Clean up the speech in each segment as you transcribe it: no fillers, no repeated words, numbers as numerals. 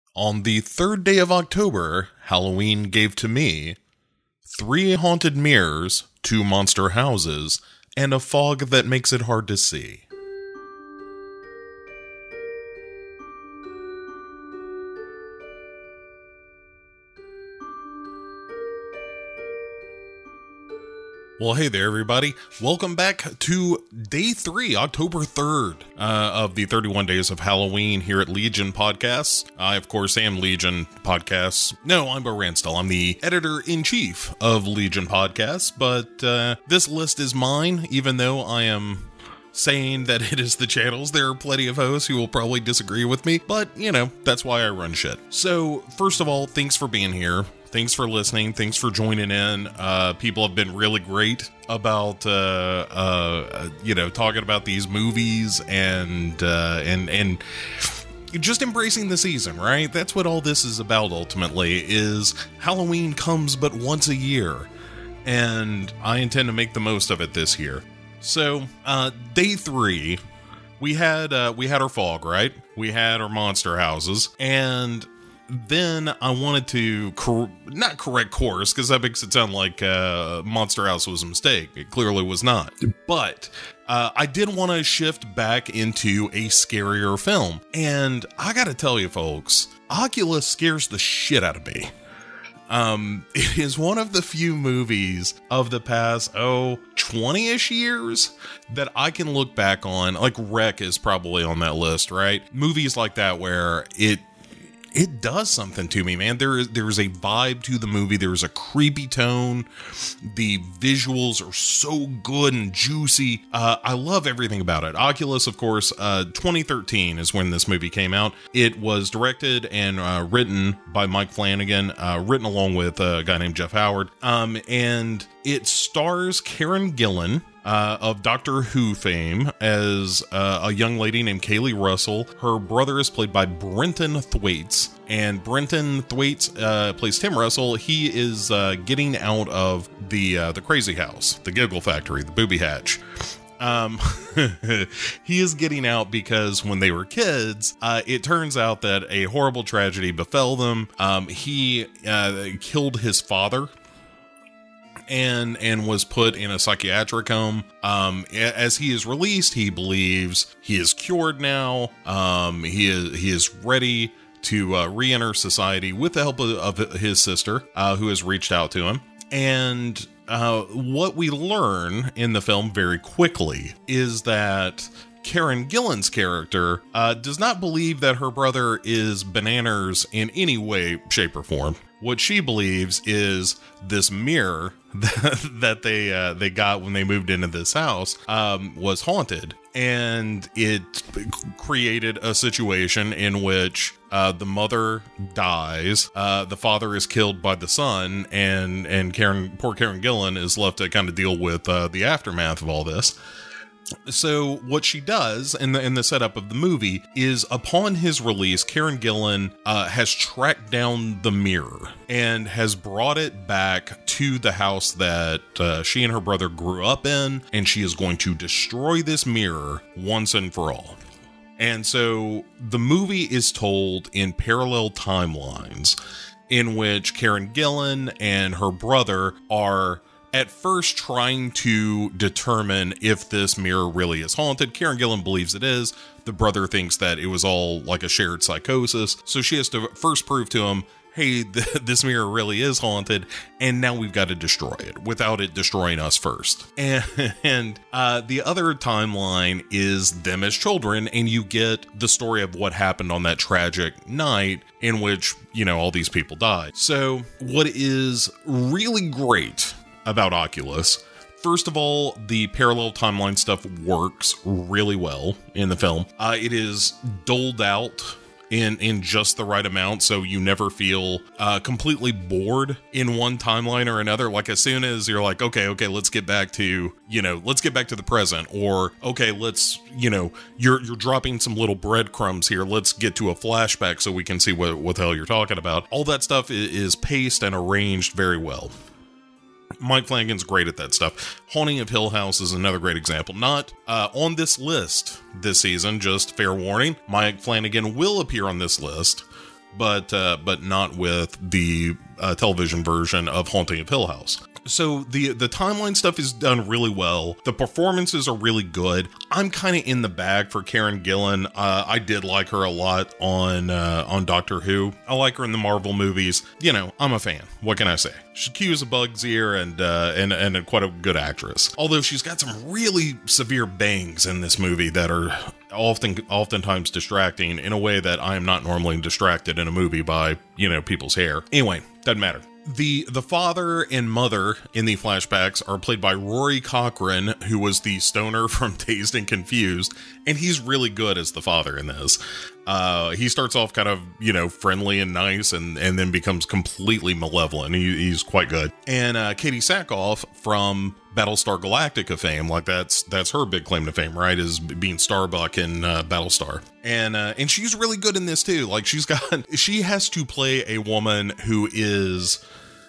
On the third day of October, Halloween gave to me 3 haunted mirrors, 2 monster houses, and a fog that makes it hard to see. Well, hey there, everybody. Welcome back to day 3, October 3rd, of the 31 Days of Halloween here at Legion Podcasts. I, of course, am Legion Podcasts. No, I'm Bo Ransdell. I'm the editor-in-chief of Legion Podcasts, but this list is mine, even though I am saying that it is the channel's. There are plenty of hosts who will probably disagree with me, but, you know, that's why I run shit. So, first of all, thanks for being here. Thanks for listening. Thanks for joining in. People have been really great about, talking about these movies and just embracing the season, right? That's what all this is about, ultimately, is Halloween comes but once a year, and I intend to make the most of it this year. So, day 3, we had our fog, right? We had our monster houses, and then I wanted to not correct course, because that makes it sound like Monster House was a mistake. It clearly was not. But I did want to shift back into a scarier film. And I gotta tell you, folks, Oculus scares the shit out of me. It is one of the few movies of the past, 20-ish years that I can look back on. Like, Wreck is probably on that list, right? Movies like that where it does something to me, man. There is a vibe to the movie. There's a creepy tone. The visuals are so good and juicy. I love everything about it. Oculus, of course, 2013 is when this movie came out. It was directed and written by Mike Flanagan, written along with a guy named Jeff Howard. And it stars Karen Gillan, of Doctor Who fame, as a young lady named Kaylee Russell. Her brother is played by Brenton Thwaites, and Brenton Thwaites plays Tim Russell. He is getting out of the crazy house, the Giggle Factory, the booby hatch. He is getting out because when they were kids, it turns out that a horrible tragedy befell them. He killed his father, and was put in a psychiatric home. As he is released, he believes he is cured now. He is ready to re-enter society with the help of his sister, who has reached out to him. And what we learn in the film very quickly is that Karen Gillan's character does not believe that her brother is bananas in any way, shape, or form. What she believes is this mirror that they got when they moved into this house was haunted, and it created a situation in which the mother dies, the father is killed by the son, and poor Karen Gillan is left to kind of deal with the aftermath of all this. So what she does in the setup of the movie is, upon his release, Karen Gillan has tracked down the mirror and has brought it back to the house that she and her brother grew up in, and she is going to destroy this mirror once and for all. And so the movie is told in parallel timelines in which Karen Gillan and her brother are at first trying to determine if this mirror really is haunted. Karen Gillan believes it is. The brother thinks that it was all like a shared psychosis. So she has to first prove to him, hey, this mirror really is haunted, and now we've got to destroy it without it destroying us first. And the other timeline is them as children, and you get the story of what happened on that tragic night in which, all these people died. So what is really great about Oculus, first of all, the parallel timeline stuff works really well in the film. It is doled out in just the right amount, so you never feel completely bored in one timeline or another. Like, as soon as you're like, okay, let's get back to the present, or okay, let's, you're dropping some little breadcrumbs here, let's get to a flashback so we can see what the hell you're talking about. All that stuff is paced and arranged very well. Mike Flanagan's great at that stuff. Haunting of Hill House is another great example. Not on this list this season, just fair warning. Mike Flanagan will appear on this list but not with the television version of Haunting of Hill House. So the timeline stuff is done really well. The performances are really good. I'm kind of in the bag for Karen Gillan. I did like her a lot on Doctor Who. I like her in the Marvel movies. You know, I'm a fan. What can I say? She cues a bug's ear and quite a good actress. Although she's got some really severe bangs in this movie that are oftentimes distracting in a way that I am not normally distracted in a movie by, you know, people's hair. Anyway, doesn't matter. The father and mother in the flashbacks are played by Rory Cochrane, who was the stoner from Dazed and Confused, and he's really good as the father in this. He starts off kind of, you know, friendly and nice, and then becomes completely malevolent. He's quite good. And Katie Sackhoff from Battlestar Galactica fame, like that's her big claim to fame, right? Is being Starbuck in Battlestar, and she's really good in this too. Like she has to play a woman who is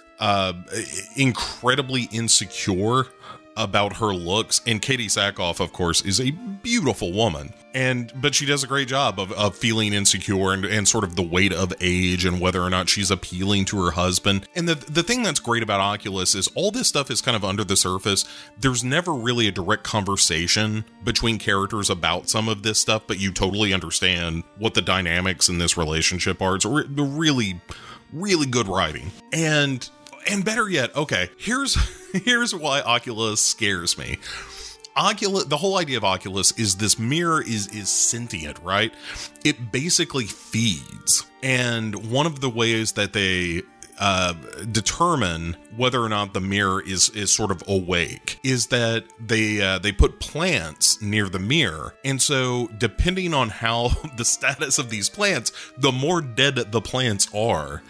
incredibly insecure about her looks, and Katie Sackhoff, of course, is a beautiful woman, but she does a great job of feeling insecure and sort of the weight of age and whether or not she's appealing to her husband. And the thing that's great about Oculus is all this stuff is kind of under the surface. There's never really a direct conversation between characters about some of this stuff, but you totally understand what the dynamics in this relationship are. It's really, really good writing. And better yet, okay, here's why Oculus scares me. The whole idea of Oculus is this mirror is sentient, right? It basically feeds. And one of the ways that they determine whether or not the mirror is sort of awake is that they put plants near the mirror. And so depending on how the status of these plants, the more dead the plants are,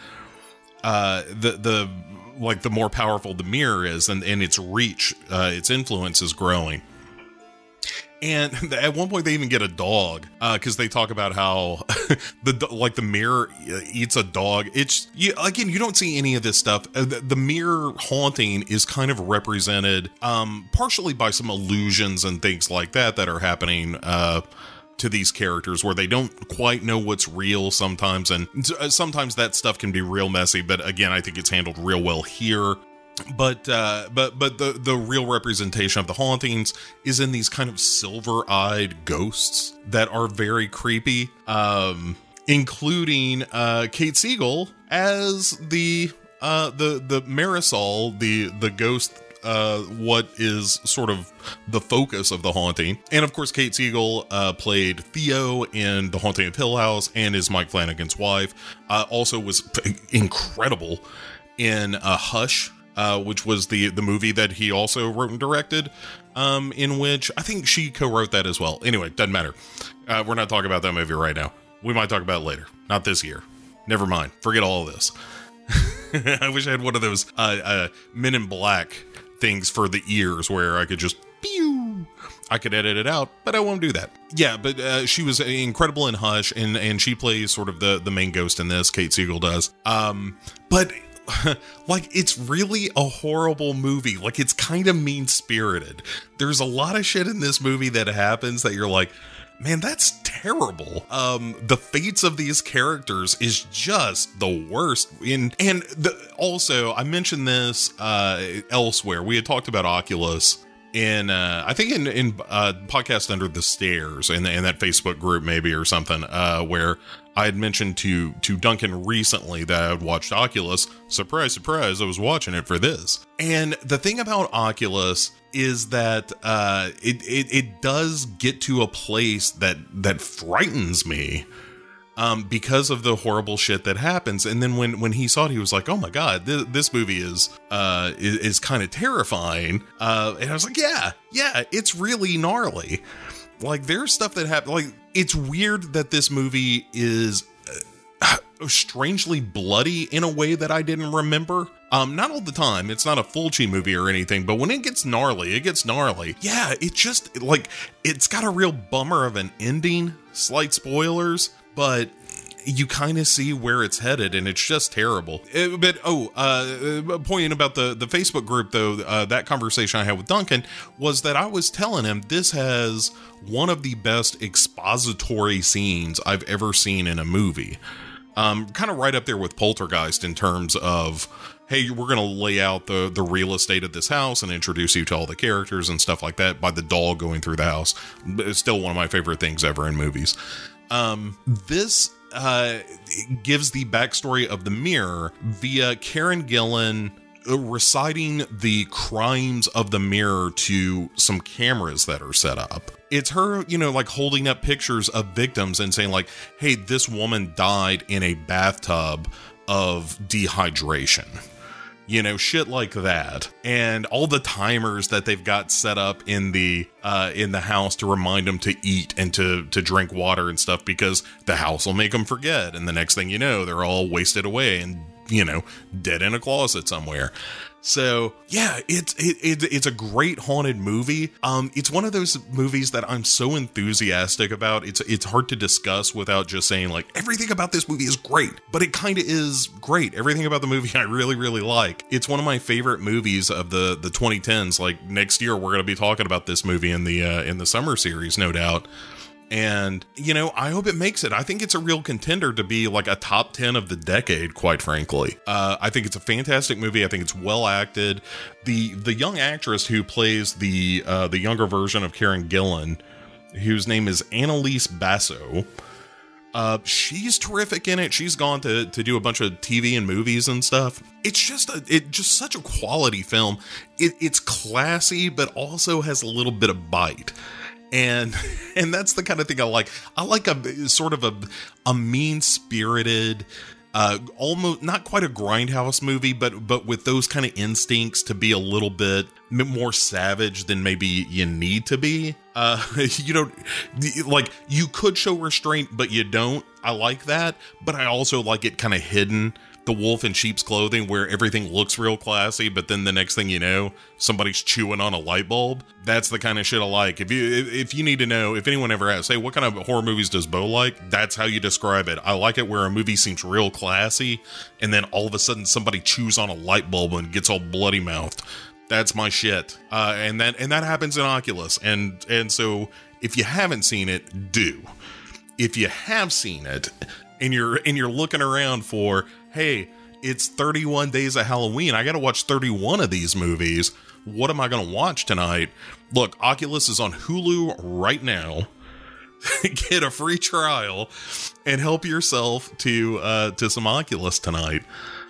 the more powerful the mirror is, and its reach, its influence is growing. And at one point they even get a dog, because they talk about how the mirror eats a dog. You don't see any of this stuff. The mirror haunting is kind of represented partially by some illusions and things like that are happening to these characters, where they don't quite know what's real sometimes, and sometimes that stuff can be real messy, but again, I think it's handled real well here. But the real representation of the hauntings is in these kind of silver-eyed ghosts that are very creepy, including Kate Siegel as the Marisol, the ghost, what is sort of the focus of the haunting. And of course, Kate Siegel played Theo in The Haunting of Hill House and is Mike Flanagan's wife. Also was incredible in Hush, which was the movie that he also wrote and directed, in which I think she co-wrote that as well. Anyway, doesn't matter. We're not talking about that movie right now. We might talk about it later. Not this year. Never mind. Forget all of this. I wish I had one of those Men in Black things for the ears where I could just pew. I could edit it out, but I won't do that. Yeah, but she was incredible in Hush, and she plays sort of the main ghost in this. Kate Siegel does. But like, it's really a horrible movie. Like, it's kind of mean-spirited. There's a lot of shit in this movie that happens that you're like, man, that's terrible. The fates of these characters is just the worst. Also, I mentioned this elsewhere. We had talked about Oculus in I think in podcast Under the Stairs, in that Facebook group maybe, or something, where I had mentioned to Duncan recently that I had watched Oculus. Surprise, surprise, I was watching it for this. And the thing about Oculus is that it does get to a place that frightens me, because of the horrible shit that happens. And then when he saw it, he was like, oh my god, this movie is kind of terrifying. And I was like, yeah, it's really gnarly. Like, there's stuff that happens. Like, it's weird that this movie is strangely bloody in a way that I didn't remember. Not all the time. It's not a Fulci movie or anything, but when it gets gnarly, it gets gnarly. Yeah, it just, like, it's got a real bummer of an ending. Slight spoilers, but you kind of see where it's headed, and it's just terrible. Pointing about the Facebook group, though, that conversation I had with Duncan was that I was telling him this has one of the best expository scenes I've ever seen in a movie. kind of right up there with Poltergeist in terms of, hey, we're going to lay out the real estate of this house and introduce you to all the characters and stuff like that by the doll going through the house. It's still one of my favorite things ever in movies. This gives the backstory of the mirror via Karen Gillan reciting the crimes of the mirror to some cameras that are set up. It's her, like holding up pictures of victims and saying like, hey, this woman died in a bathtub of dehydration. Shit like that. And all the timers that they've got set up in the house to remind them to eat and to drink water and stuff, because the house will make them forget. And the next thing you know, they're all wasted away and, dead in a closet somewhere. So yeah, it's a great haunted movie. It's one of those movies that I'm so enthusiastic about. It's hard to discuss without just saying like everything about this movie is great, but it kind of is great. Everything about the movie I really, really like. It's one of my favorite movies of the 2010s. Like next year, we're going to be talking about this movie in the summer series, no doubt. And, I hope it makes it. I think it's a real contender to be like a top 10 of the decade, quite frankly. I think it's a fantastic movie. I think it's well acted. The young actress who plays the younger version of Karen Gillan, whose name is Annalise Basso, she's terrific in it. She's gone to do a bunch of TV and movies and stuff. It's just such a quality film. It's classy, but also has a little bit of bite. And that's the kind of thing I like. I like a sort of a mean-spirited, almost not quite a grindhouse movie, but with those kind of instincts to be a little bit more savage than maybe you need to be. You could show restraint, but you don't. I like that, but I also like it kind of hidden. The wolf in sheep's clothing, where everything looks real classy, but then the next thing you know, somebody's chewing on a light bulb. That's the kind of shit I like. If you need to know, if anyone ever asks, hey, what kind of horror movies does Bo like? That's how you describe it. I like it where a movie seems real classy, and then all of a sudden somebody chews on a light bulb and gets all bloody mouthed. That's my shit. And that happens in Oculus. And so if you haven't seen it, do. If you have seen it, and you're looking around for, hey, it's 31 days of Halloween, I gotta watch 31 of these movies, what am I gonna watch tonight? Look, Oculus is on Hulu right now. Get a free trial and help yourself to some Oculus tonight.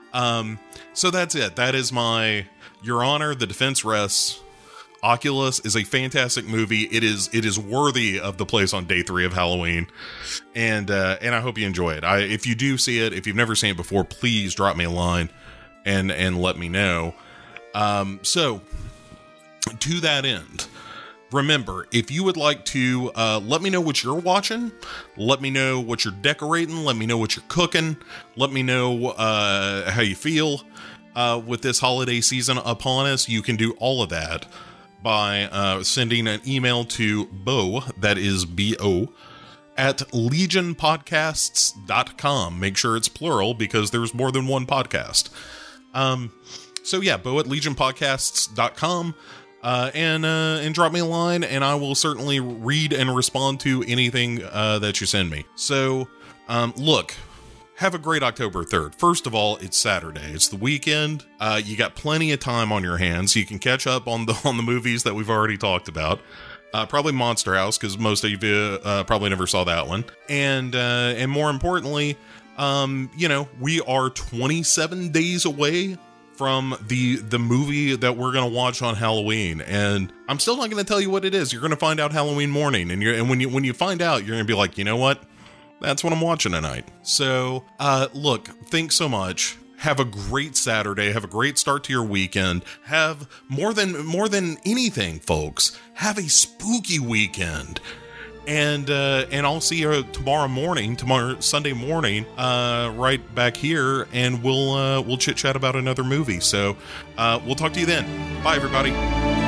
So that's it. That is my Your Honor, the defense rests. Oculus is a fantastic movie. It is worthy of the place on day 3 of Halloween, and I hope you enjoy it. If you do see it, if you've never seen it before, please drop me a line and let me know. So to that end, remember, if you would like to let me know what you're watching, let me know what you're decorating, let me know what you're cooking, let me know how you feel with this holiday season upon us, you can do all of that by sending an email to Bo, that is B-O, at legionpodcasts.com. Make sure it's plural because there's more than one podcast. So yeah, Bo at legionpodcasts.com, and drop me a line, and I will certainly read and respond to anything that you send me. So, look, have a great October 3rd. First of all, it's Saturday. It's the weekend. You got plenty of time on your hands. You can catch up on the movies that we've already talked about. Probably Monster House, because most of you probably never saw that one. And more importantly, we are 27 days away from the movie that we're going to watch on Halloween. And I'm still not going to tell you what it is. You're going to find out Halloween morning. And when you find out, you're going to be like, you know what? That's what I'm watching tonight. So, look, thanks so much. Have a great Saturday. Have a great start to your weekend. Have more than anything, folks, have a spooky weekend. And I'll see you tomorrow Sunday morning, right back here, and we'll chit chat about another movie. So, we'll talk to you then. Bye, everybody.